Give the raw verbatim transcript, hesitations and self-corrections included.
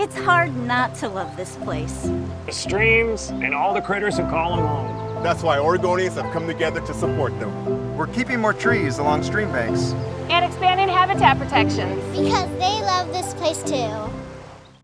It's hard not to love this place. The streams and all the critters who call them home. That's why Oregonians have come together to support them. We're keeping more trees along stream banks. And expanding habitat protections. Because they love this place too.